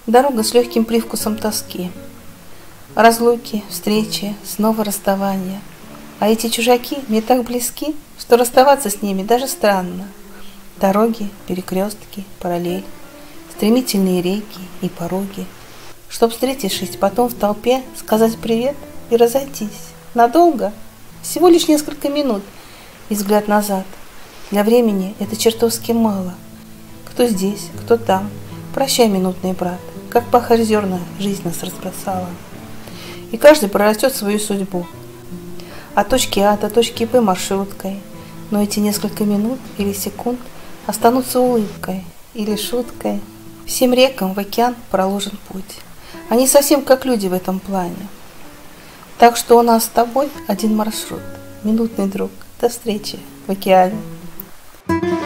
Дорога с легким привкусом тоски. Разлуки, встречи, снова расставания. А эти чужаки мне так близки, что расставаться с ними даже странно. Дороги, перекрестки, параллель, стремительные реки и пороги. Чтоб, встретившись потом в толпе, сказать привет и разойтись. Надолго? Всего лишь несколько минут и взгляд назад. Для времени это чертовски мало. Кто здесь, кто там. Прощай, минутный брат. Как пахарь зерна жизнь нас разбросала. И каждый прорастет свою судьбу. От точки А до точки Б маршруткой. Но эти несколько минут или секунд останутся улыбкой или шуткой. Всем рекам в океан проложен путь. Они совсем как люди в этом плане. Так что у нас с тобой один маршрут. Минутный друг. До встречи в океане.